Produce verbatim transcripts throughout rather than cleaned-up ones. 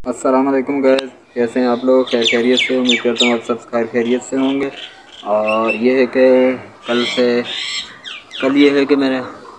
अस्सलाम वालेकुम गाइस, कैसे हैं आप लोग? खैर खैरियत से? उम्मीद करता हूँ आप सब खैर खैरियत से होंगे। और ये है कि कल से कल ये है कि मैंने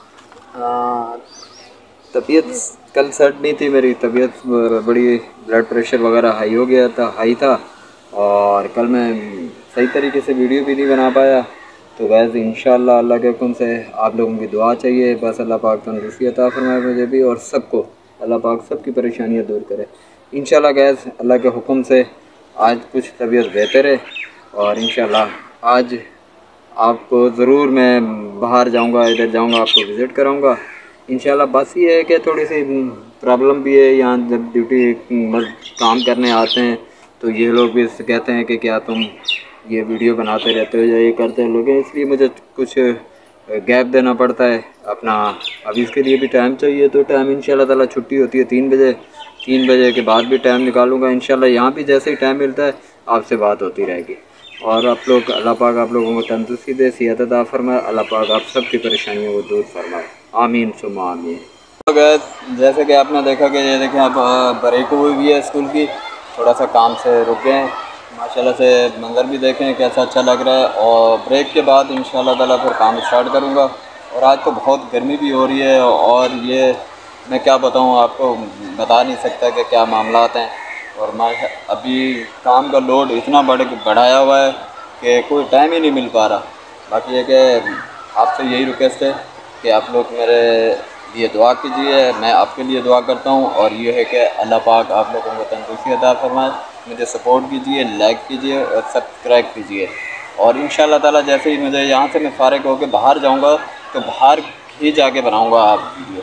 तबीयत कल सेट नहीं थी, मेरी तबीयत बड़ी, ब्लड प्रेशर वगैरह हाई हो गया था हाई था और कल मैं सही तरीके से वीडियो भी नहीं बना पाया। तो गैस इंशाअल्लाह अल्लाह के हुक्म से आप लोगों की दुआ चाहिए, बस अल्लाह पाक तंदुरुस्ती अता फरमाए मुझे भी और सबको, अल्लाह पाक सबकी परेशानियाँ दूर करे इंशाअल्लाह। गैस अल्लाह के हुक्म से आज कुछ तबीयत बेहतर है और इंशाअल्लाह आज आपको ज़रूर मैं बाहर जाऊंगा, इधर जाऊंगा, आपको विज़िट कराऊंगा इंशाअल्लाह। बस ये है कि थोड़ी सी प्रॉब्लम भी है, यहाँ जब ड्यूटी काम करने आते हैं तो ये लोग भी कहते हैं कि क्या तुम ये वीडियो बनाते रहते हो या ये करते हैं लोग, इसलिए मुझे कुछ गैप देना पड़ता है अपना। अभी इसके लिए भी टाइम चाहिए, तो टाइम इंशाअल्लाह ताला छुट्टी होती है तीन बजे, तीन बजे के बाद भी टाइम निकालूंगा इंशाअल्लाह। यहाँ भी जैसे ही टाइम मिलता है आपसे बात होती रहेगी और आप लोग, अल्लाह पाक आप लोगों को तंदुरुस्ती दे, सेहत अता फरमाए, अल्लाह पाक आप सबकी परेशानियों को दूर फरमाए, आमीन सुम्मा आमीन। तो गैस जैसे कि आपने देखा कि ये देखें अब ब्रेक हुई भी है स्कूल की, थोड़ा सा काम से रुक गए हैं माशाल्लाह से, मंज़र भी देखें कैसा अच्छा लग रहा है। और ब्रेक के बाद इंशाअल्लाह ताला फिर काम स्टार्ट करूँगा। और आज तो बहुत गर्मी भी हो रही है और ये मैं क्या बताऊँ आपको, बता नहीं सकता कि क्या मामलात हैं। और माशा अभी काम का लोड इतना बढ़ बढ़ाया हुआ है कि कोई टाइम ही नहीं मिल पा रहा। बाकी ये कि आपसे यही रिक्वेस्ट है कि आप लोग मेरे लिए दुआ कीजिए, मैं आपके लिए दुआ करता हूँ। और ये है कि अल्लाह पाक आप लोगों को तंदुरुस्ती अता फरमाए, मुझे सपोर्ट कीजिए, लाइक कीजिए और सब्सक्राइब कीजिए। और इंशाअल्लाह ताला जैसे ही मुझे यहाँ से मैं फारिग होकर बाहर जाऊँगा तो बाहर ही जाके बनाऊँगा आप वीडियो।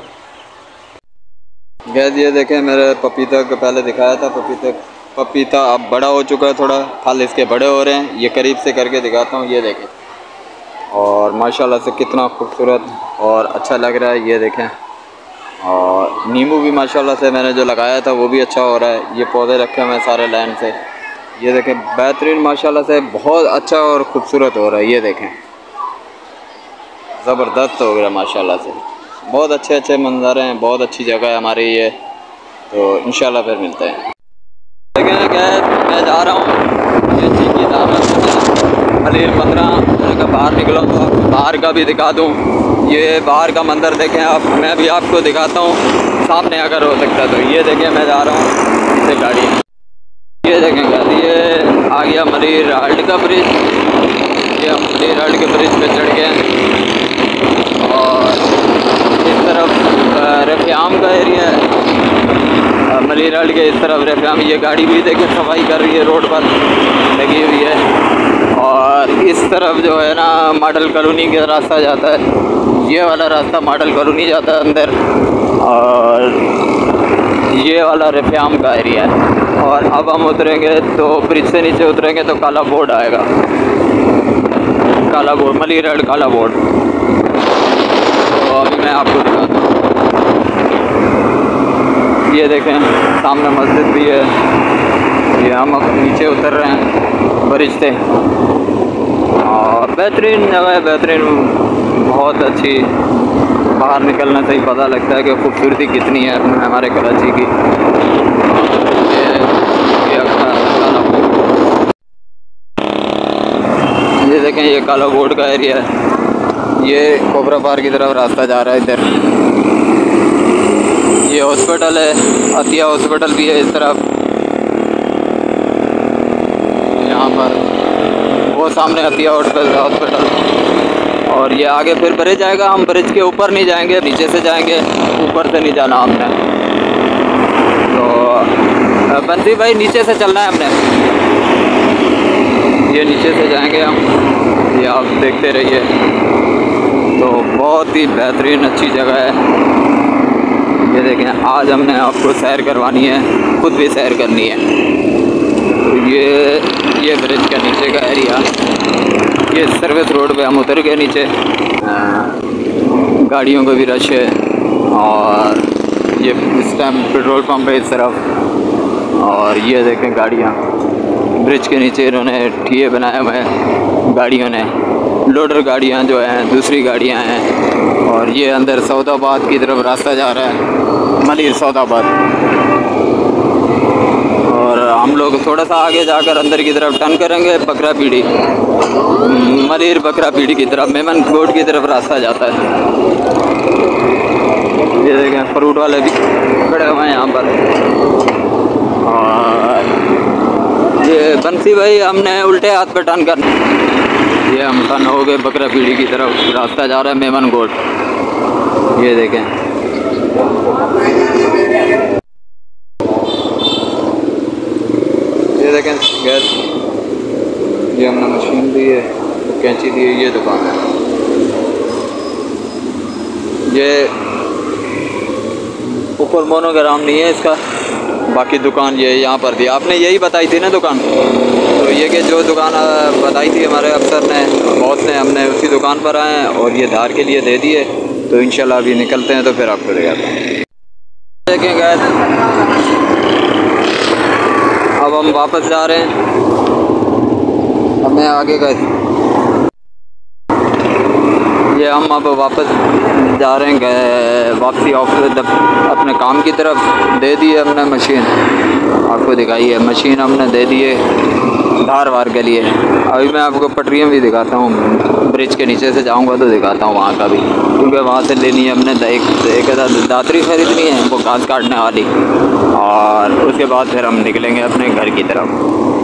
गैस ये देखें मेरे पपीता को पहले दिखाया था, पपीता पपीता अब बड़ा हो चुका है, थोड़ा फल इसके बड़े हो रहे हैं। ये करीब से करके दिखाता हूँ, ये देखें और माशाल्लाह से कितना खूबसूरत और अच्छा लग रहा है, ये देखें। और नींबू भी माशाल्लाह से मैंने जो लगाया था वो भी अच्छा हो रहा है। ये पौधे रखे हुए हैं सारे लाइन से, ये देखें बेहतरीन माशाल्लाह से बहुत अच्छा और ख़ूबसूरत हो रहा है। ये देखें ज़बरदस्त हो गया माशाल्लाह से, बहुत अच्छे अच्छे मंजर हैं, बहुत अच्छी जगह है हमारी ये। तो इंशाल्लाह फिर मिलते हैं। देखें क्या मैं जा रहा हूँ ये चीज़ की दावत मलिर पंद्रह का बाहर निकला तो आपको बाहर का भी दिखा दूँ। ये बाहर का मंदिर देखें आप, मैं भी आपको दिखाता हूँ सामने अगर हो सकता तो। ये देखें मैं जा रहा हूँ इसे गाड़ी, ये देखें गाड़ी, ये आ गया मलिर हाल्ट का ब्रिज। ये हम मलिर हाल्ट के ब्रिज पे चढ़ गए और इस तरफ रेफ्याम का एरिया है, मलिर हाल्ट के इस तरफ रेफ्याम। ये गाड़ी भी देखें सफाई कर रही है, रोड पर लगी हुई है। और इस तरफ जो है ना मॉडल कॉलोनी का रास्ता जाता है, ये वाला रास्ता मॉडल कॉलोनी जाता है अंदर और ये वाला रेफ्याम का एरिया है। और अब हम उतरेंगे तो ब्रिज से नीचे उतरेंगे तो काला बोर्ड आएगा, काला बोर्ड, मलिर हाल्ट काला बोर्ड। तो अभी मैं आपको दिखाता हूँ, ये देखें सामने मस्जिद भी है। ये हम नीचे उतर रहे हैं ब्रिज से और बेहतरीन जगह है, बेहतरीन, बहुत अच्छी। बाहर निकलने से ही पता लगता है कि खूबसूरती कितनी है हमारे कराची की। ये, ये, ये देखें ये काला बोर्ड का एरिया है। ये कोबरा पार्क की तरफ रास्ता जा रहा है इधर। ये हॉस्पिटल है, अतिया हॉस्पिटल भी है इस तरफ, यहाँ पर वो सामने अतिया हॉस्पिटल। और ये आगे फिर ब्रिज आएगा, हम ब्रिज के ऊपर नहीं जाएंगे, नीचे से जाएंगे, ऊपर से नहीं जाना हमने। तो बंसी भाई नीचे से चलना है हमने, ये नीचे से जाएंगे हम, ये आप देखते रहिए। तो बहुत ही बेहतरीन अच्छी जगह है। ये देखें आज हमने आपको सैर करवानी है, खुद भी सैर करनी है। तो ये ये ब्रिज का नीचे का एरिया, ये सर्विस रोड पे हम उतर गए नीचे। गाड़ियों का भी रश है और ये इस टाइम पेट्रोल पंप है इस तरफ। और ये देखें गाड़ियाँ ब्रिज के नीचे इन्होंने ठिए बनाए हुए हैं गाड़ियों ने, लोडर गाड़ियाँ जो हैं, दूसरी गाड़ियाँ हैं। और ये अंदर सौदाबाद की तरफ रास्ता जा रहा है, मलिर सौदाबाद। हम लोग थोड़ा सा आगे जाकर अंदर की तरफ टर्न करेंगे। बकरा पीढ़ी, मरीर बकरा पीढ़ी की तरफ, मेमन गोड की तरफ रास्ता जाता है। ये देखें फ्रूट वाले भी खड़े हुए हैं यहाँ पर। और ये बंसी भाई हमने उल्टे हाथ पे टर्न करना। ये हम टर्न हो गए बकरा पीढ़ी की तरफ, रास्ता जा रहा है मेमन गोड। ये देखें ये देखें गैस, ये हमने मशीन दी है, कैंची दी है। ये दुकान है, ये ऊपर मोनोग्राम नहीं है इसका, बाकी दुकान ये यहाँ पर दी। आपने यही बताई थी ना दुकान, तो ये कि जो दुकान बताई थी हमारे अफसर ने, बॉस ने, हमने उसी दुकान पर आए हैं और ये धार के लिए दे दिए। तो इंशाल्लाह अभी निकलते हैं तो फिर आपको ले जाते हैं। देखें गैस, अब हम वापस जा रहे हैं, हमें आगे गए, ये हम अब वापस जा रहे हैं वापसी ऑफिस अपने काम की तरफ। दे दी है हमने मशीन, आपको दिखाई है मशीन हमने दे दी है धार वार के लिए। अभी मैं आपको पटरियाँ भी दिखाता हूँ, ब्रिज के नीचे से जाऊँगा तो दिखाता हूँ वहाँ का भी, क्योंकि वहाँ से लेनी है हमने एक एक दातरी खरीदनी है, वो घास काटने वाली। और उसके बाद फिर हम निकलेंगे अपने घर की तरफ।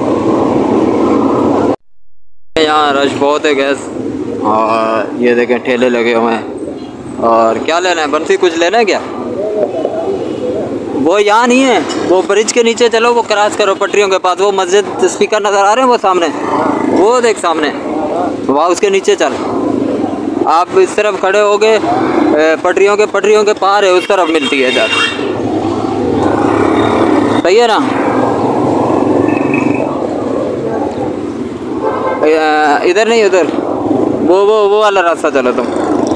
यहाँ रश बहुत है गैस, और ये देखें ठेले लगे हुए हैं। और क्या लेना है बंसी, कुछ लेना है क्या? वो यहाँ नहीं है, वो ब्रिज के नीचे चलो, वो क्रॉस करो पटरियों के पास, वो मस्जिद स्पीकर नज़र आ रहे हैं वो सामने, वो देख सामने, वहाँ उसके नीचे चल। आप इस तरफ खड़े हो गए, पटरियों के पटरियों के पार है, उस तरफ मिलती है इधर, सही है ना? इधर नहीं, उधर वो वो वो वाला रास्ता चलो तुम,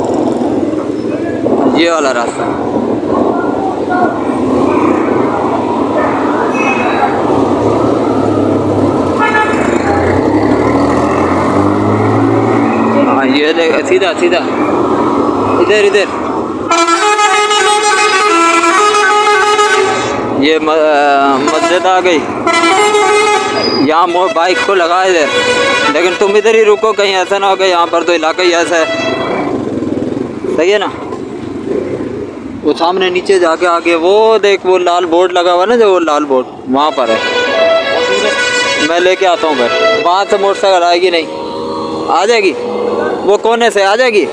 ये वाला रास्ता। हाँ ये देख, सीधा सीधा इधर इधर, ये मस्जिद आ गई। यहाँ मोड़ बाइक को लगा इधर, लेकिन तुम इधर ही रुको, कहीं ऐसा ना हो कि यहाँ पर तो इलाका ही ऐसा है, सही है ना? वो सामने नीचे जाके आगे वो देख, वो लाल बोर्ड लगा हुआ ना, जो वो लाल बोर्ड वहाँ पर है। मैं लेके आता हूँ फिर, वहाँ से मोटरसाइकिल आएगी नहीं, आ जाएगी वो कोने से आ जाएगी।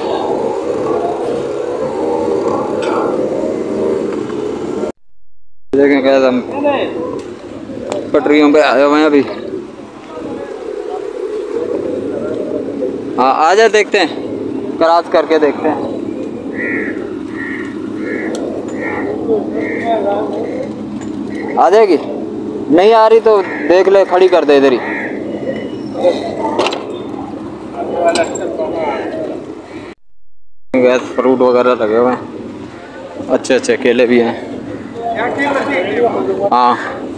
देखें कैसे हम पटरियों पे आए हुए हैं अभी। हाँ आ जाए, देखते हैं, क्रॉस करके देखते हैं। आ जाएगी, नहीं आ रही तो देख ले, खड़ी कर दे इधर ही। गैस फ्रूट वगैरह लगे हुए हैं, अच्छे अच्छे केले भी हैं। हाँ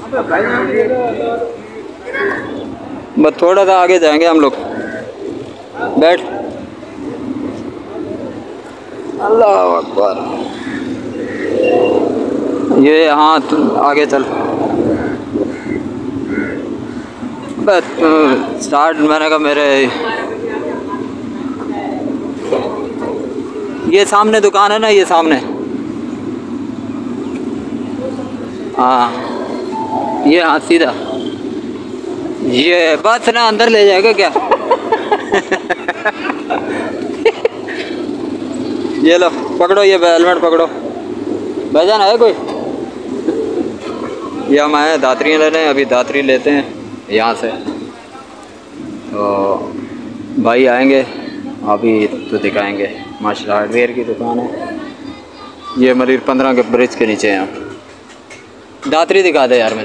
बस थोड़ा सा आगे जाएंगे हम लोग, बैठ। अल्लाह अकबर, ये हाँ आगे चल। बस स्टार्ट मैंने कहा मेरे, ये सामने दुकान है ना, ये सामने, हाँ ये हाँ सीधा, ये बस ना अंदर ले जाएगा क्या? ये लो पकड़ो, ये हेलमेट पकड़ो। भाईजान है कोई? ये हम आए दातरी लेने, अभी दातरी लेते हैं यहाँ से, तो भाई आएंगे अभी तो दिखाएंगे। माशाल्लाह हार्डवेयर की दुकान है, ये मरीर पंद्रह के ब्रिज के नीचे हैं। दातरी दिखा दे यार मुझे,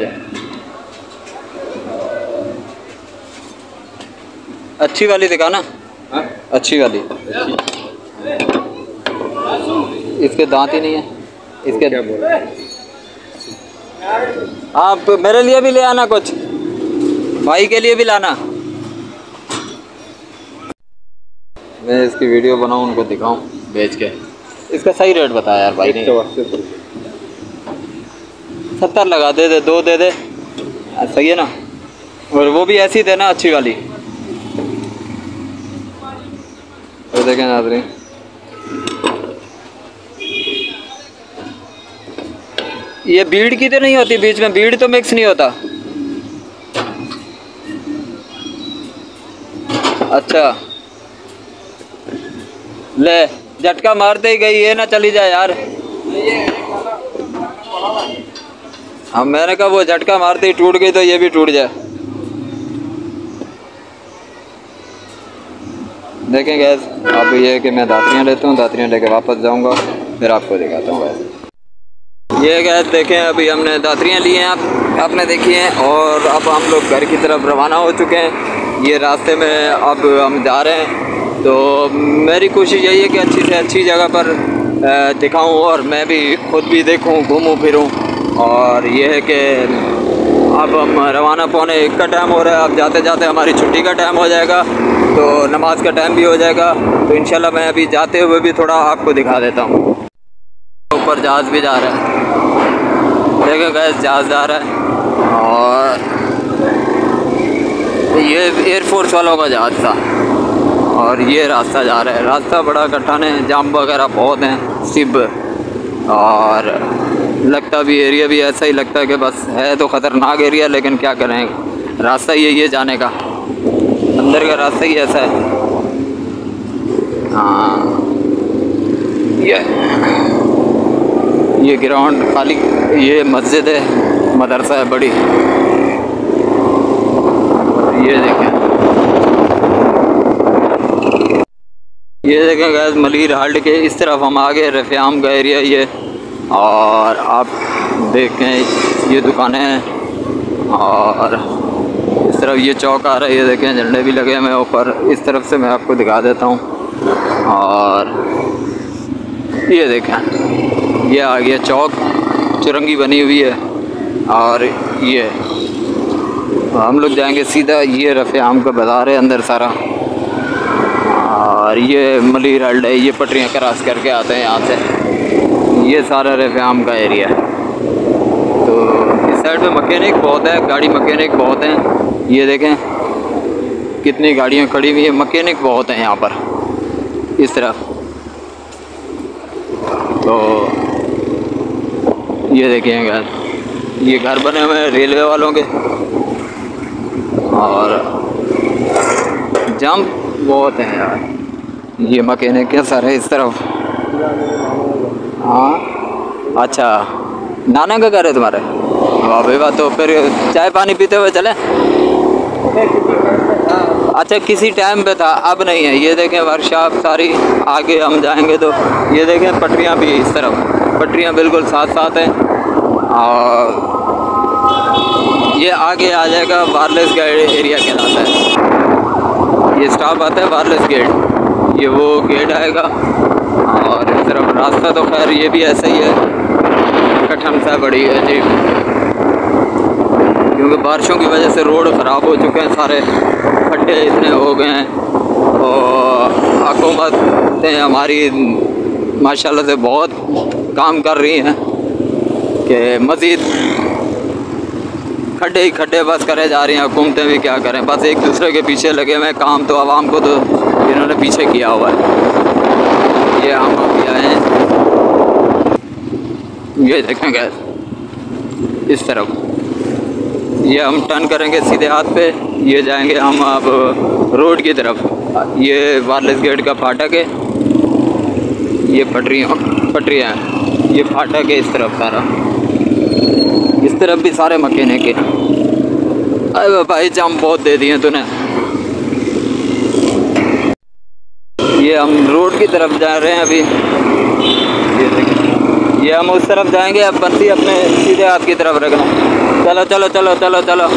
अच्छी वाली दिखाना, अच्छी वाली। इसके दांत ही नहीं है इसके। क्या बोल रहे हैं? आप मेरे लिए भी ले आना, कुछ भाई के लिए भी लाना। मैं इसकी वीडियो बनाऊं, उनको दिखाऊं बेच के। इसका सही रेट बताया यार भाई ने। सत्तर लगा दे दे, दो दे दे। सही है ना। और वो भी ऐसी थे ना अच्छी वाली। तो देखें नाज़रीन, ये बीड़ की तो नहीं होती, बीच में बीड़ तो मिक्स नहीं होता। अच्छा ले, झटका मारते ही गई, ये ना चली जाए यार। हाँ मैंने कहा वो झटका मारते ही टूट गई तो ये भी टूट जाए। देखें गैस, अब ये है कि मैं दातरियाँ लेता हूँ, दातरियाँ लेके वापस जाऊँगा, फिर आपको दिखाता हूँ गैस। ये गैस देखें, अभी हमने दातरियाँ ली हैं, आप आपने देखी हैं, और अब हम लोग घर की तरफ रवाना हो चुके हैं। ये रास्ते में अब हम जा रहे हैं, तो मेरी कोशिश यही है कि अच्छी से अच्छी जगह पर दिखाऊं और मैं भी खुद भी देखूं, घूमूं फिरूं। और ये है कि अब हम रवाना पौने एक का टाइम हो रहा है, अब जाते जाते हमारी छुट्टी का टाइम हो जाएगा, तो नमाज का टाइम भी हो जाएगा। तो इंशाल्लाह मैं अभी जाते हुए भी थोड़ा आपको दिखा देता हूँ। ऊपर जहाज़ भी जा रहा है, देखो गैस जहाज़ जा रहा है, और ये एयरफोर्स वालों का जहाज़ था, और ये रास्ता जा रहा है। रास्ता बड़ा कठिन है, जाम वगैरह बहुत हैं, सिब, और लगता भी एरिया भी ऐसा ही लगता है कि बस है तो ख़तरनाक एरिया, लेकिन क्या करें, रास्ता ही यही है जाने का, अंदर का रास्ता ही ऐसा है। हाँ ये ये ग्राउंड खाली, ये मस्जिद है, मदरसा है बड़ी। ये देखें, ये देखें गैस, मलीर हाल्ट के इस तरफ हम आ गए, रफ़ियाम का एरिया ये, और आप देखें ये दुकानें हैं, और इस तरफ ये चौक आ रहा है, ये देखें झंडे भी लगे हुए ऊपर। इस तरफ से मैं आपको दिखा देता हूँ, और ये देखें ये आ गया चौक, चुरंगी बनी हुई है, और ये हम लोग जाएंगे सीधा, ये रफ़ियाम का बाज़ार है अंदर सारा, और ये मलीर हाल्ट है, ये पटरियाँ क्रॉस करके आते हैं यहाँ से, ये सारा रफ़ियाम का एरिया है। तो इस साइड पे मैकेनिक बहुत है, गाड़ी मैकेनिक बहुत हैं, ये देखें कितनी गाड़ियाँ खड़ी हुई है, मैकेनिक बहुत हैं यहाँ पर इस तरफ। तो ये देखिए यार, ये घर बने हुए हैं रेलवे वालों के, और जंप बहुत हैं यार। ये मैकेनिक के सारे इस तरफ। हाँ अच्छा, नाना का घर है तुम्हारे? वाह भाई वाह, तो फिर चाय पानी पीते हुए चले। अच्छा किसी टाइम पे था, अब नहीं है। ये देखें वर्कशॉप सारी, आगे हम जाएंगे तो ये देखें पटरियाँ भी इस तरफ, पटरियाँ बिल्कुल साथ साथ हैं। और ये आगे आ जाएगा वायरलेस गेट एरिया कहलाता है, ये स्टॉप आता है वायरलेस गेट, ये वो गेट आएगा। और इस तरफ रास्ता तो खैर ये भी ऐसा ही है, कठिन सा बड़ी अजीब, क्योंकि बारिशों की वजह से रोड ख़राब हो चुके हैं, सारे खड्डे इतने हो गए हैं। और हुकूमतें हमारी माशाल्लाह से बहुत काम कर रही हैं कि मज़ीद खड्डे ही खड्डे बस करे जा रही हैं। हुकूमतें भी क्या करें, बस एक दूसरे के पीछे लगे हुए, काम तो आवाम को तो इन्होंने पीछे किया हुआ है। ये हम अभी आए हैं, ये देखेंगे इस तरफ, ये हम टर्न करेंगे सीधे हाथ पे, ये जाएंगे हम अब रोड की तरफ। ये वायरलेस गेट का फाटक है, ये पटरियाँ पटरियाँ हैं, ये फाटक है इस तरफ सारा, इस तरफ भी सारे मकेनिक के। अरे भाई जाम बहुत दे दिए तूने। ये हम रोड की तरफ जा रहे हैं अभी, ये देखिए, ये हम उस तरफ जाएंगे। अब बंसी अपने सीधे हाथ की तरफ रखना। चलो चलो चलो चलो चलो,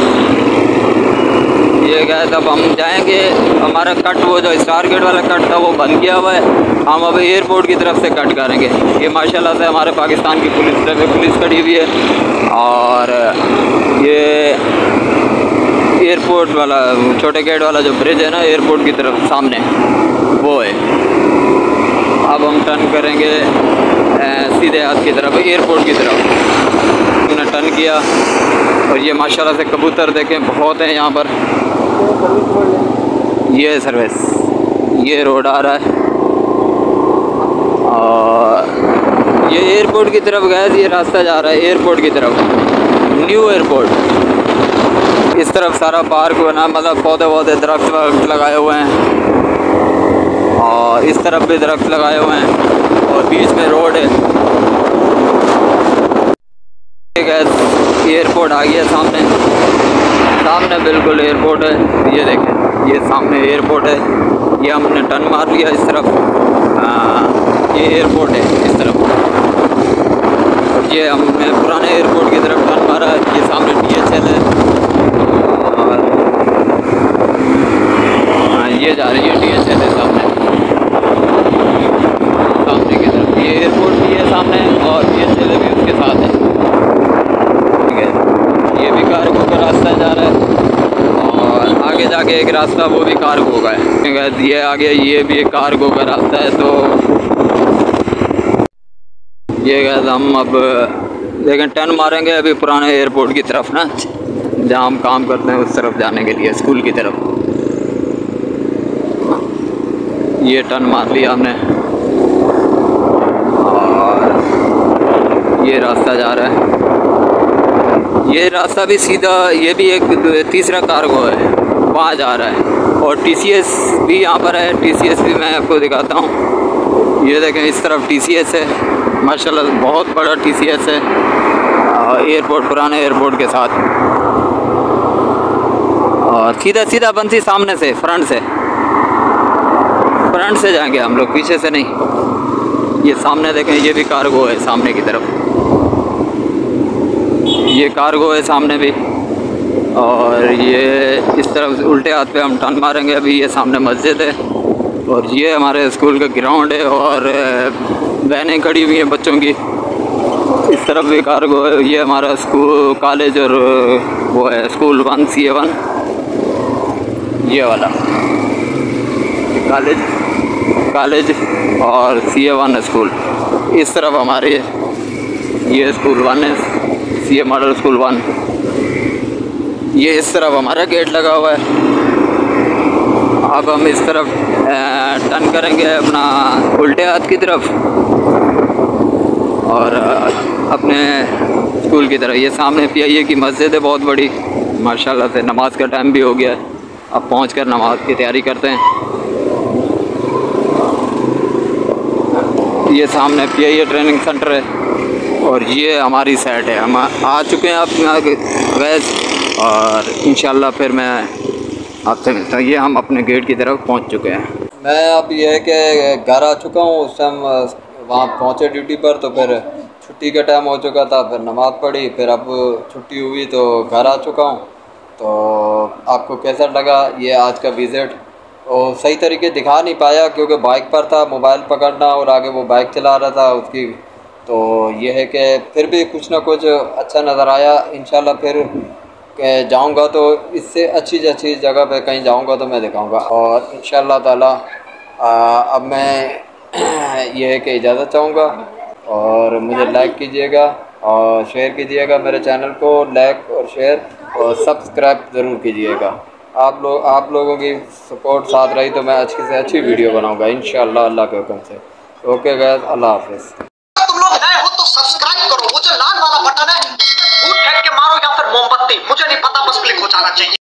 ये गए तब हम जाएंगे। हमारा कट, वो जो स्टार गेट वाला कट था वो बंद किया हुआ है, हम अब एयरपोर्ट की तरफ से कट करेंगे। ये माशाल्लाह से हमारे पाकिस्तान की पुलिस ट्रैफिक पुलिस खड़ी हुई है, और ये एयरपोर्ट वाला छोटे गेट वाला जो ब्रिज है ना एयरपोर्ट की तरफ सामने, वो है। अब हम टर्न करेंगे सीधे हाथ की तरफ, एयरपोर्ट की तरफ। मैंने टर्न किया, और ये माशाल्लाह से कबूतर देखें बहुत हैं यहाँ पर। ये सर्विस, ये रोड आ रहा है और ये एयरपोर्ट की तरफ गया, ये रास्ता जा रहा है एयरपोर्ट की तरफ, न्यू एयरपोर्ट। इस तरफ सारा पार्क बना, मतलब पौधे पौधे दरख्त वरख्त लगाए हुए हैं और इस तरफ भी दरख्त लगाए हुए हैं और बीच में रोड है। एयरपोर्ट आ गया सामने, सामने बिल्कुल एयरपोर्ट है। ये देखें, ये सामने एयरपोर्ट है। ये हमने टर्न मार लिया इस तरफ, आ, ये एयरपोर्ट है इस तरफ। ये हमने पुराने एयरपोर्ट की तरफ टर्न मारा। ये सामने डी एच एल है और हाँ ये जा रही है डी एच एल है सामने, सामने की तरफ। ये एयरपोर्ट भी है सामने और डी एच एल भी उसके साथ है। ये भी कार्गो का रास्ता जा रहा है और आगे जाके एक रास्ता वो भी कार्गो का है। ये आगे ये भी एक कार्गो का रास्ता है। तो ये गैस हम अब लेकिन टर्न मारेंगे अभी पुराने एयरपोर्ट की तरफ ना, जहाँ हम काम करते हैं उस तरफ जाने के लिए, स्कूल की तरफ। ये टर्न मार लिया हमने और ये रास्ता जा रहा है। ये रास्ता भी सीधा, ये भी एक तीसरा कार्गो है, वहाँ जा रहा है। और टी सी एस भी यहाँ पर है। टी सी एस भी मैं आपको दिखाता हूँ। ये देखें इस तरफ टी सी एस है, माशाल्लाह बहुत बड़ा टी सी एस है एयरपोर्ट, पुराने एयरपोर्ट के साथ। और सीधा सीधा बंसी सामने से, फ्रंट से, फ्रंट से जाएंगे हम लोग, पीछे से नहीं। ये सामने देखें, ये भी कार्गो है सामने की तरफ, ये कार्गो है सामने भी। और ये इस तरफ उल्टे हाथ पे हम टर्न मारेंगे। अभी ये सामने मस्जिद है और ये हमारे स्कूल का ग्राउंड है और वैनें खड़ी हुई हैं बच्चों की। इस तरफ भी कार्गो है। ये हमारा स्कूल, कॉलेज और वो है school one, C A one, ये वाला कॉलेज, कॉलेज और सी ए वन स्कूल। इस तरफ हमारे ये स्कूल वन है, C A model school one. ये इस तरफ हमारा गेट लगा हुआ है। अब हम इस तरफ टर्न करेंगे अपना उल्टे हाथ की तरफ और अपने स्कूल की तरफ। ये सामने पी आई ए की मस्जिद है बहुत बड़ी, माशाल्लाह से। नमाज का टाइम भी हो गया है, अब पहुँच कर नमाज की तैयारी करते हैं। ये सामने P I A training centre है और ये हमारी साइड है। हम आ चुके हैं आप वैस और इंशाल्लाह फिर मैं आपसे मिलता हूँ। ये हम अपने गेट की तरफ पहुँच चुके हैं। मैं अब ये है कि घर आ चुका हूँ। उस टाइम वहाँ पहुँचे ड्यूटी पर, तो फिर छुट्टी का टाइम हो चुका था, फिर नमाज़ पढ़ी, फिर अब छुट्टी हुई तो घर आ चुका हूँ। तो आपको कैसा लगा ये आज का विज़िट? और सही तरीके दिखा नहीं पाया क्योंकि बाइक पर था, मोबाइल पकड़ना और आगे वो बाइक चला रहा था उसकी। तो ये है कि फिर भी कुछ ना कुछ अच्छा नज़र आया। इंशाल्लाह फिर जाऊंगा तो इससे अच्छी अच्छी जगह पे कहीं जाऊंगा तो मैं दिखाऊंगा। और इंशाल्लाह ताला अब मैं ये है कि इजाज़त चाहूँगा और मुझे लाइक कीजिएगा और शेयर कीजिएगा मेरे चैनल को, लाइक और शेयर और सब्सक्राइब ज़रूर कीजिएगा। आप लोग आप लोगों की सपोर्ट साथ रही तो मैं अच्छी से अच्छी वीडियो बनाऊंगा इंशाल्लाह अल्लाह के हुक्म से। ओके गाइस, अल्लाह हाफिज़। तुम लोग नए हो तो सब्सक्राइब करो, वो जो लाल वाला बटन है फूट फेंक के मारो या फिर मोमबत्ती, मुझे नहीं पता, बस क्लिक हो जाना चाहिए।